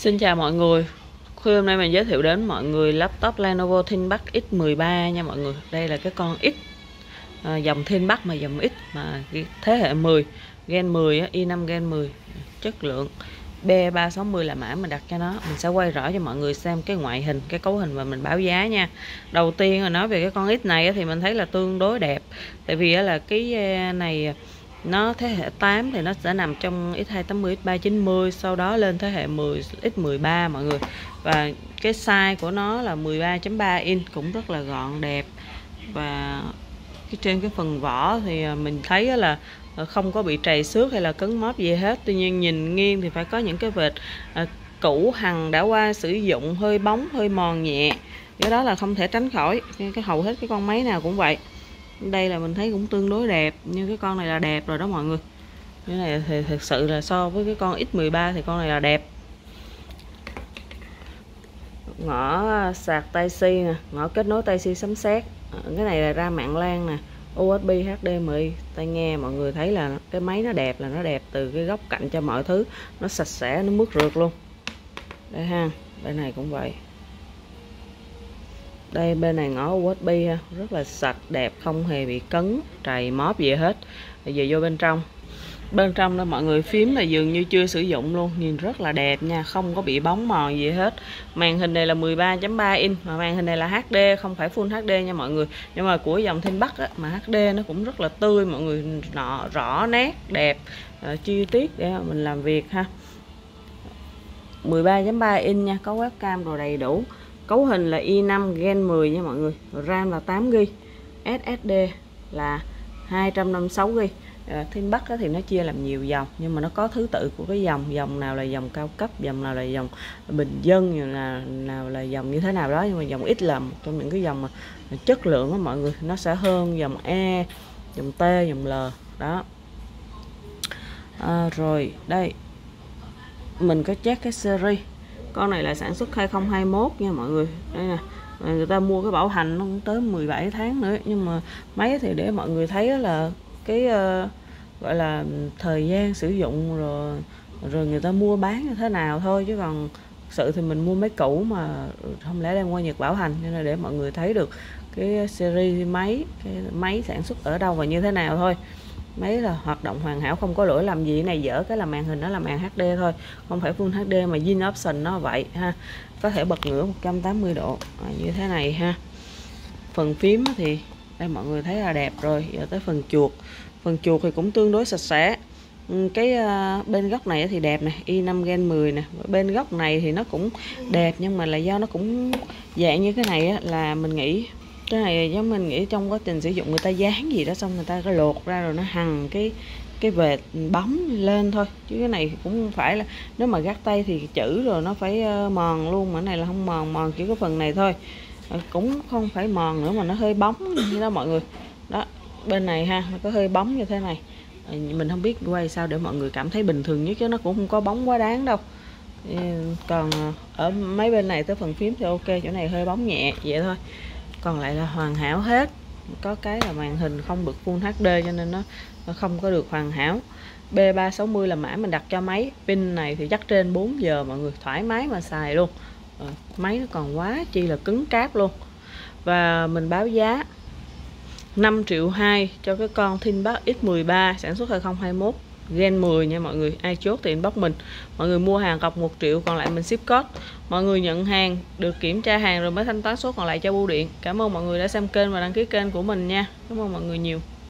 Xin chào mọi người. Khuya hôm nay mình giới thiệu đến mọi người laptop Lenovo ThinkPad X13 nha mọi người. Đây là cái con X, dòng ThinkPad mà dòng X mà thế hệ 10, Gen 10 i5 Gen 10, chất lượng B360 là mã mình đặt cho nó. Mình sẽ quay rõ cho mọi người xem cái ngoại hình, cái cấu hình và mình báo giá nha. Đầu tiên là nói về cái con X này thì mình thấy là tương đối đẹp. Tại vì là cái này nó thế hệ 8 thì nó sẽ nằm trong X280, X390, sau đó lên thế hệ 10 X13 mọi người. Và cái size của nó là 13.3 inch, cũng rất là gọn đẹp. Và trên cái phần vỏ thì mình thấy là không có bị trầy xước hay là cứng móp gì hết. Tuy nhiên nhìn nghiêng thì phải có những cái vệt cũ hằn đã qua sử dụng, hơi bóng, hơi mòn nhẹ. Cái đó là không thể tránh khỏi, cái hầu hết cái con máy nào cũng vậy. Đây là mình thấy cũng tương đối đẹp, nhưng cái con này là đẹp rồi đó mọi người. Cái này thì thực sự là so với cái con X13 thì con này là đẹp. Ngõ sạc Type-C nè, ngõ kết nối Type-C sấm sét. Cái này là ra mạng LAN nè, USB, HDMI, tai nghe. Mọi người thấy là cái máy nó đẹp, là nó đẹp từ cái góc cạnh cho mọi thứ, nó sạch sẽ, nó mướt rượt luôn. Đây ha, bên này cũng vậy. Đây bên này ngõ USB ha, rất là sạch đẹp, không hề bị cấn, trầy móp gì hết. Bây giờ vô bên trong. Bên trong đó mọi người, phím là dường như chưa sử dụng luôn, nhìn rất là đẹp nha, không có bị bóng mòn gì hết. Màn hình này là 13.3 inch mà màn hình này là HD, không phải Full HD nha mọi người. Nhưng mà của dòng ThinkPad mà HD nó cũng rất là tươi mọi người, rõ nét, đẹp, chi tiết để mình làm việc ha. 13.3 inch nha, có webcam rồi đầy đủ. Cấu hình là i5 Gen 10 nha mọi người, RAM là 8GB, SSD là 256GB. ThinkPad thì nó chia làm nhiều dòng, nhưng mà nó có thứ tự của cái dòng nào là dòng cao cấp, dòng nào là dòng bình dân, nào là dòng như thế nào đó. Nhưng mà dòng X là một trong những cái dòng mà chất lượng đó mọi người, nó sẽ hơn dòng E, dòng T, dòng L đó. Rồi đây mình có check cái series. Con này là sản xuất 2021 nha mọi người. Đây nè, người ta mua cái bảo hành nó cũng tới 17 tháng nữa. Nhưng mà máy thì để mọi người thấy là cái gọi là thời gian sử dụng rồi người ta mua bán như thế nào thôi. Chứ còn sự thì mình mua máy cũ mà không lẽ đem qua Nhật bảo hành, nên là để mọi người thấy được cái series máy, cái máy sản xuất ở đâu và như thế nào thôi. Máy là hoạt động hoàn hảo, không có lỗi lầm gì. Cái này dở cái là màn hình nó là màn HD thôi, không phải Full HD mà zin option nó vậy ha. Có thể bật ngửa 180 độ như thế này ha. Phần phím thì đây mọi người thấy là đẹp rồi. Giờ tới phần chuột. Phần chuột thì cũng tương đối sạch sẽ. Cái bên góc này thì đẹp này, i5 Gen 10 nè. Bên góc này thì nó cũng đẹp, nhưng mà là do nó cũng dạng như cái này á, là mình nghĩ cái này giống mình nghĩ trong quá trình sử dụng người ta dán gì đó xong người ta có lột ra rồi nó hằn cái vệt bóng lên thôi. Chứ cái này cũng không phải là, nếu mà gác tay thì chữ rồi nó phải mòn luôn, mà cái này là không mòn chỉ có phần này thôi. Cũng không phải mòn nữa mà nó hơi bóng như đó mọi người. Đó, bên này ha, nó có hơi bóng như thế này. Mình không biết quay sao để mọi người cảm thấy bình thường nhất, chứ nó cũng không có bóng quá đáng đâu. Còn ở mấy bên này tới phần phím thì ok, chỗ này hơi bóng nhẹ vậy thôi. Còn lại là hoàn hảo hết. Có cái là màn hình không được Full HD cho nên nó không có được hoàn hảo. B360 là mã mình đặt cho máy. Pin này thì chắc trên 4 giờ mọi người, thoải mái mà xài luôn. Máy nó còn quá chi là cứng cáp luôn. Và mình báo giá 5,2 triệu cho cái con ThinkPad X13 sản xuất 2021 Gen 10 nha mọi người. Ai chốt thì inbox mình. Mọi người mua hàng cọc 1 triệu, còn lại mình ship code. Mọi người nhận hàng được kiểm tra hàng rồi mới thanh toán số còn lại cho bưu điện. Cảm ơn mọi người đã xem kênh và đăng ký kênh của mình nha. Cảm ơn mọi người nhiều.